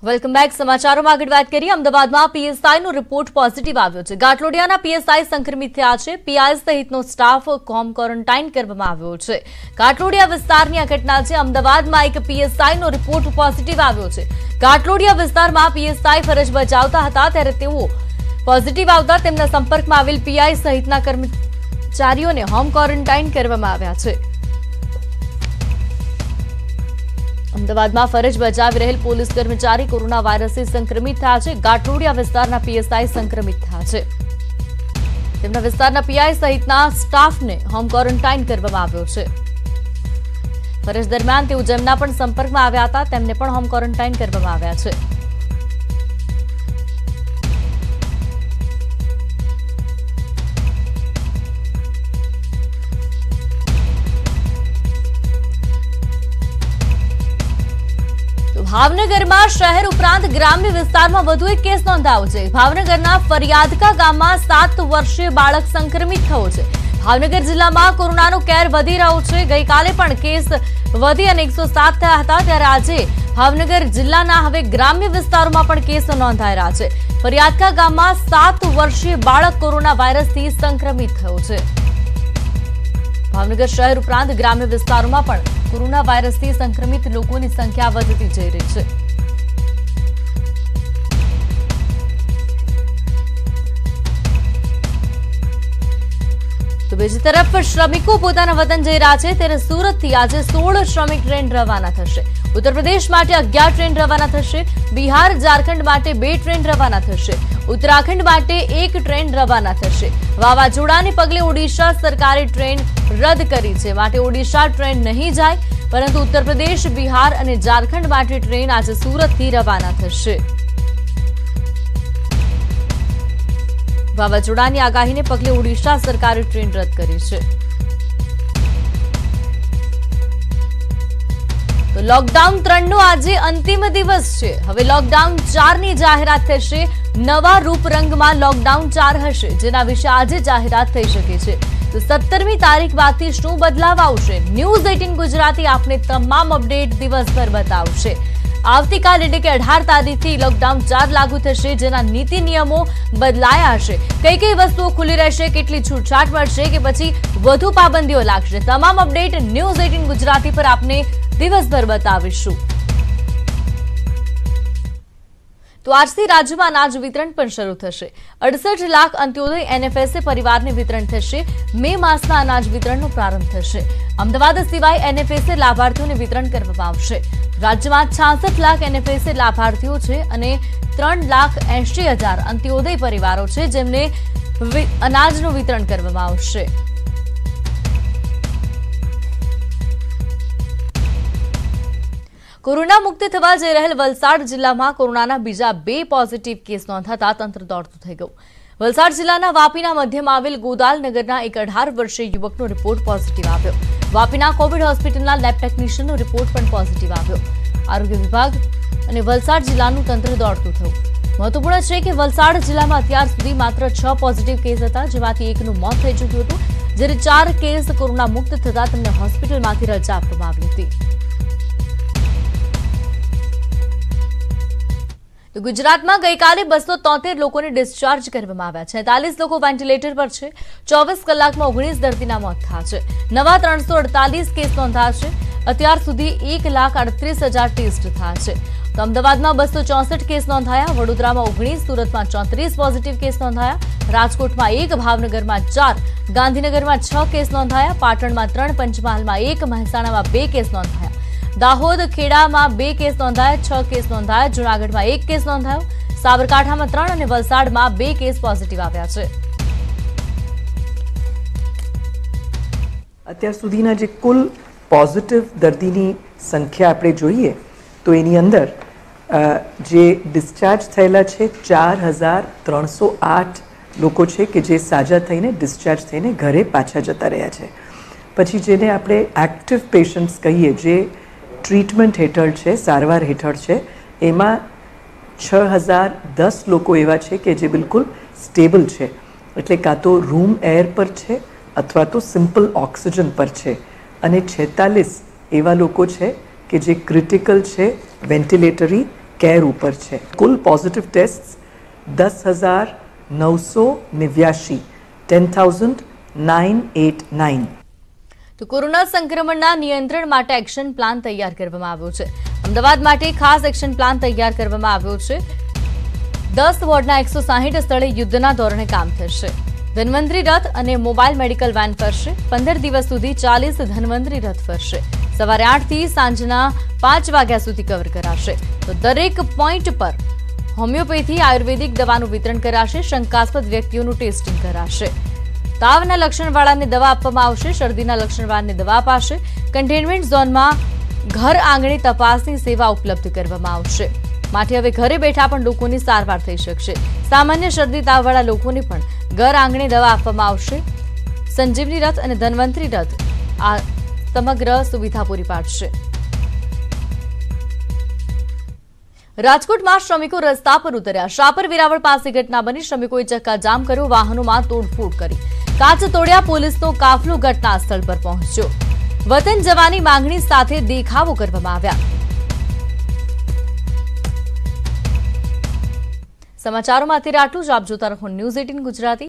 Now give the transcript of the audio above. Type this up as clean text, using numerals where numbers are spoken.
Welcome back. સમાચારોમાં આગળ વાત કરીએ. અમદાવાદમાં પીએસઆઈનો રિપોર્ટ પોઝિટિવ આવ્યો છે. ગાંટલોડિયાના પીએસઆઈ સંક્રમિત થયા છે. પીઆઈ સહિતનો સ્ટાફ હોમ ક્વોરન્ટાઇન કરવામાં આવ્યો છે. ગાંટલોડિયા વિસ્તારની આ ઘટના છે. અમદાવાદમાં એક પીએસઆઈનો રિપોર્ટ પોઝિટિવ આવ્યો છે. ગાંટલોડિયા વિસ્તારમાં પીએસઆઈ ફરજ બજાવતા હતા ત્યારે તેઓ પોઝિટિવ આવતા તેમના સંપર્કમાં આવેલ પીઆઈ સહિતના કર્મચારીઓને હોમ ક્વોરન્ટાઇન કરવામાં આવ્યા છે. અમદાવાદમાં ફરજ બજાવી રહેલ પોલીસ કર્મચારી કોરોના વાયરસથી સંક્રમિત થયા છે. ગાંટલોડિયા વિસ્તારના પીએસઆઈ સંક્રમિત થયા છે. તેમના વિસ્તારના પીઆઈ સહિતના સ્ટાફને હોમ ક્વોરન્ટાઇન કરવામાં આવ્યો છે. ફરજ દરમિયાન તેઓ જેમના પણ સંપર્કમાં આવ્યા હતા તેમને પણ હોમ ક્વોરન્ટાઇન કરવામાં આવ્યા છે. ભાવનગરમાં શહેર ઉપરાંત ગ્રામ્ય વિસ્તારમાં વધુ એક કેસ નોંધાયો છે. ભાવનગરના ફરિયાદકા ગામમાં 7 વર્ષીય બાળક સંક્રમિત થયો છે. ભાવનગર જિલ્લામાં કોરોનાનો કેર વધી રહ્યો છે. ગઈકાલે પણ કેસ વધી અને 107 થયા હતા ત્યારે આજે ભાવનગર જિલ્લાના હવે ગ્રામ્ય વિસ્તારોમાં પણ કેસ નોંધાઈ રહ્યા છે. ફરિયાદકા ગામમાં 7 વર્ષીય બાળક કોરોના વાયરસથી સંક્રમિત થયો છે. ભાવનગર શહેર ઉપરાંત ગ્રામ્ય વિસ્તારોમાં પણ કોરોના વાયરસથી સંક્રમિત લોકોની સંખ્યા વધતી જઈ રહી છે. તો બીજી તરફ શ્રમિકો પોતાના વતન જઈ રહ્યા છે ત્યારે સુરતથી આજે 16 શ્રમિક ટ્રેન રવાના થશે. ઉત્તર પ્રદેશ માટે 11 ટ્રેન રવાના થશે. બિહાર ઝારખંડ માટે 2 ટ્રેન રવાના થશે. ઉત્તરાખંડ માટે 1 ટ્રેન રવાના થશે. વાવાઝોડાને પગલે ઓડિશા સરકારે ટ્રેન રદ કરી છે. માટે ઓડિશા ટ્રેન નહીં જાય, પરંતુ ઉત્તર પ્રદેશ, બિહાર અને ઝારખંડ માટે ટ્રેન આજે સુરતથી રવાના થશે. વાવાઝોડાની આગાહીને પગલે ઓડિશા સરકારે ટ્રેન રદ કરી છે. તો લોકડાઉન 3નો આજે અંતિમ દિવસ છે. હવે લોકડાઉન 4ની જાહેરાત થશે. નવા રૂપરંગમાં લોકડાઉન 4 હશે, જેના વિશે આજે જાહેરાત થઈ શકે છે. તો 17મી તારીખ બાદથી શું બદલાવ આવશે? ન્યૂઝ 18 ગુજરાતી આપને તમામ અપડેટ દિવસભર બતાવશે. આવતીકાલ એટલે કે 18 તારીખથી લોકડાઉન 4 લાગુ થશે, જેના નીતિ નિયમો બદલાયા હશે. કઈ કઈ વસ્તુઓ ખુલ્લી રહેશે, કેટલી છૂટછાટ મળશે કે પછી વધુ પાબંદીઓ લાગશે, તમામ અપડેટ ન્યૂઝ 18 ગુજરાતી પર આપને દિવસભર બતાવીશું. તો આજથી રાજ્યમાં અનાજ વિતરણ પણ શરૂ થશે. 68 લાખ અંત્યોદય એનએફએસએ પરિવારને વિતરણ થશે. મે માસના અનાજ વિતરણનો પ્રારંભ થશે. અમદાવાદ સિવાય એનએફએસએ લાભાર્થીઓને વિતરણ કરવામાં આવશે. રાજ્યમાં 66 લાખ એનએફએસએ લાભાર્થીઓ છે અને 3,80,000 અંત્યોદય પરિવારો છે જેમને અનાજનું વિતરણ કરવામાં આવશે. કોરોના મુક્ત થવા જઈ રહેલ વલસાડ જિલ્લામાં કોરોનાના બીજા 2 પોઝિટિવ કેસ નોંધાતા તંત્ર દોડતું થઈ ગયું. વલસાડ જિલ્લાના વાપીના મધ્યમાં આવેલ ગોદાલ નગરના એક 18 વર્ષીય યુવકનો રિપોર્ટ પોઝિટિવ આવ્યો. વાપીના કોવિડ હોસ્પિટલના લેબ ટેકનિશિયનનો રિપોર્ટ પણ પોઝિટિવ આવ્યો. આરોગ્ય વિભાગ અને વલસાડ જિલ્લાનું તંત્ર દોડતું થયું. મહત્વપૂર્ણ છે કે વલસાડ જિલ્લામાં અત્યાર સુધી માત્ર 6 પોઝિટિવ કેસ હતા, જેમાંથી એકનું મોત થઈ ચૂક્યું હતું, જ્યારે 4 કેસ કોરોના મુક્ત થતા તેમને હોસ્પિટલમાંથી રજા આપવામાં આવી હતી. ગુજરાતમાં ગઈકાલે 273 લોકોને ડિસ્ચાર્જ કરવામાં આવ્યા છે. 46 લોકો વેન્ટિલેટર પર છે. 24 કલાકમાં 19 દર્દીના મોત થયા છે. નવા 348 કેસ નોંધાયા છે. અત્યાર સુધી 1,38,000 ટેસ્ટ થયા છે. તો અમદાવાદમાં 264 કેસ નોંધાયા. વડોદરામાં 19, સુરતમાં 34 પોઝિટિવ કેસ નોંધાયા. રાજકોટમાં 1, ભાવનગરમાં 4, ગાંધીનગરમાં 6 કેસ નોંધાયા. પાટણમાં 3, પંચમહાલમાં 1, મહેસાણામાં 2 કેસ નોંધાયા. દાહોદ, ખેડામાં 2 કેસ નોંધાયા. 6 કેસ નોંધાયા. જૂનાગઢમાં 1 કેસ નોંધાયો. સાબરકાંઠામાં 3 અને વલસાડમાં 2 કેસ પોઝિટિવ આવ્યા છે. અત્યાર સુધીના જે કુલ પોઝિટિવ દર્દીની સંખ્યા આપણે જોઈએ તો એની અંદર જે ડિસ્ચાર્જ થયેલા છે 4,308 લોકો છે કે જે સાજા થઈને ડિસ્ચાર્જ થઈને ઘરે પાછા જતા રહ્યા છે. પછી જેને આપણે એક્ટિવ પેશન્ટ્સ કહીએ, જે ટ્રીટમેન્ટ હેઠળ છે, સારવાર હેઠળ છે, એમાં 6,010 લોકો એવા છે કે જે બિલકુલ સ્ટેબલ છે, એટલે કાં તો રૂમ એર પર છે અથવા તો સિમ્પલ ઓક્સિજન પર છે, અને 46 એવા લોકો છે કે જે ક્રિટિકલ છે, વેન્ટિલેટરી કેર ઉપર છે. કુલ પોઝિટિવ ટેસ્ટ 10,989, 10,989. તો કોરોના સંક્રમણના નિયંત્રણ માટે એક્શન પ્લાન તૈયાર કરવામાં આવ્યો છે. અમદાવાદ માટે ખાસ એક્શન પ્લાન તૈયાર કરવામાં આવ્યો છે. 10 વોર્ડના 160 સ્થળે યુદ્ધના ધોરણે કામ થશે. ધન્વંતરી રથ અને મોબાઈલ મેડિકલ વેન ફરશે. 15 દિવસ સુધી 40 ધન્વંતરી રથ ફરશે. સવારે 8 થી સાંજના 5 વાગ્યા સુધી કવર કરાશે. તો દરેક પોઈન્ટ પર હોમિયોપેથી આયુર્વેદિક દવાનું વિતરણ કરાશે. શંકાસ્પદ વ્યક્તિઓનું ટેસ્ટિંગ કરાશે. તાવના લક્ષણવાળાને દવા આપવામાં આવશે. શરદીના લક્ષણવાળાને દવા અપાશે. કન્ટેનમેન્ટ ઝોનમાં ઘર આંગણે તપાસની સેવા ઉપલબ્ધ કરવામાં આવશે. માટે હવે ઘરે બેઠા પણ લોકોની સારવાર થઈ શકશે. સામાન્ય શરદી તાવવાળા લોકોને પણ ઘર આંગણે દવા આપવામાં આવશે. સંજીવની રથ અને ધન્વંતરી રથ આ સમગ્ર સુવિધા પૂરી પાડશે. રાજકોટમાં શ્રમિકો રસ્તા પર ઉતર્યા. શાપર વેરાવળ પાસે ઘટના બની. શ્રમિકોએ ચક્કાજામ કર્યો. વાહનોમાં તોડફોડ કરી. કાચ તોડ્યા. પોલીસનો કાફલો ઘટના સ્થળ પર પહોંચ્યો. વતન જવાની માંગણી સાથે દેખાવો કરવામાં આવ્યા. સમાચારોમાં અત્યારે આટલું જ. આપ જોતા રહો ન્યૂઝ 18 ગુજરાતી.